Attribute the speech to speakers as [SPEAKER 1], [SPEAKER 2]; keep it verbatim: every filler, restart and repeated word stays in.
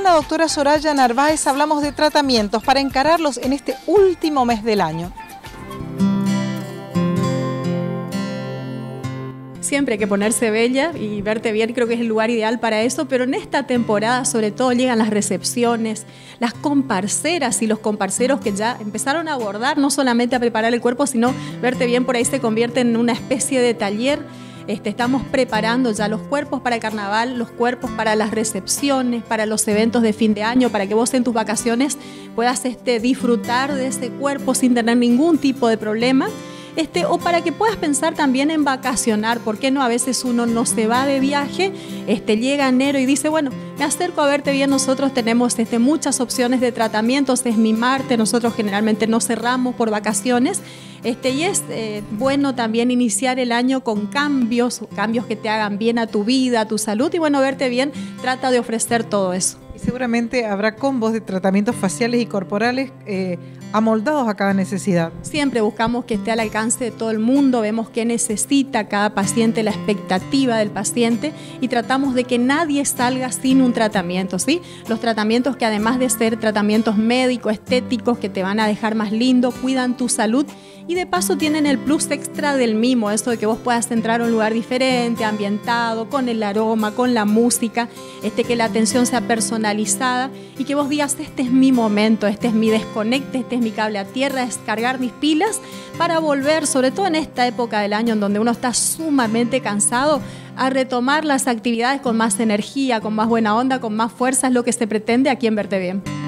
[SPEAKER 1] con la doctora Soraya Narváez hablamos de tratamientos para encararlos en este último mes del año.
[SPEAKER 2] Siempre hay que ponerse bella y verte bien, creo que es el lugar ideal para eso, pero en esta temporada sobre todo llegan las recepciones, las comparceras y los comparceros que ya empezaron a abordar, no solamente a preparar el cuerpo, sino verte bien por ahí se convierte en una especie de taller. Este, estamos preparando ya los cuerpos para el carnaval, los cuerpos para las recepciones, para los eventos de fin de año, para que vos en tus vacaciones puedas este, disfrutar de ese cuerpo sin tener ningún tipo de problema. Este, o para que puedas pensar también en vacacionar, ¿por qué no? A veces uno no se va de viaje, este, llega enero y dice, bueno, me acerco a verte bien, nosotros tenemos este, muchas opciones de tratamientos, es mi Marte, nosotros generalmente no cerramos por vacaciones, este, y es eh, bueno también iniciar el año con cambios, cambios que te hagan bien a tu vida, a tu salud, y bueno, verte bien, trata de ofrecer todo eso.
[SPEAKER 1] Y seguramente habrá combos de tratamientos faciales y corporales eh, amoldados a cada necesidad.
[SPEAKER 2] Siempre buscamos que esté al alcance de todo el mundo, vemos qué necesita cada paciente, la expectativa del paciente y tratamos de que nadie salga sin un tratamiento, ¿sí? Los tratamientos que además de ser tratamientos médicos, estéticos, que te van a dejar más lindo, cuidan tu salud y de paso tienen el plus extra del mimo, eso de que vos puedas entrar a un lugar diferente, ambientado, con el aroma, con la música, este, que la atención sea personalizada y que vos digas, este es mi momento, este es mi desconecte, este es mi cable a tierra, descargar mis pilas para volver, sobre todo en esta época del año en donde uno está sumamente cansado, a retomar las actividades con más energía, con más buena onda, con más fuerza, es lo que se pretende aquí en Verte Bien.